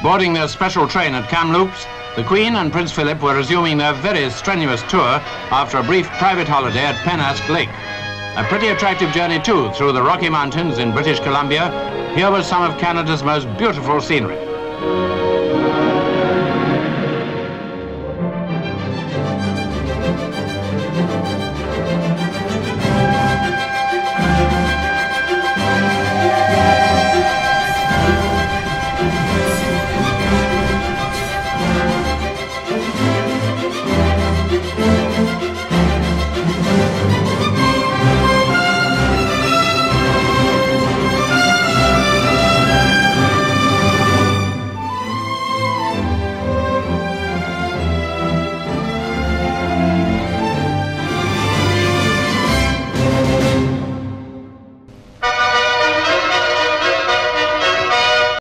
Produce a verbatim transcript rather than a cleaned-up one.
Boarding their special train at Kamloops, the Queen and Prince Philip were resuming their very strenuous tour after a brief private holiday at Pennask Lake. A pretty attractive journey too through the Rocky Mountains in British Columbia. Here was some of Canada's most beautiful scenery.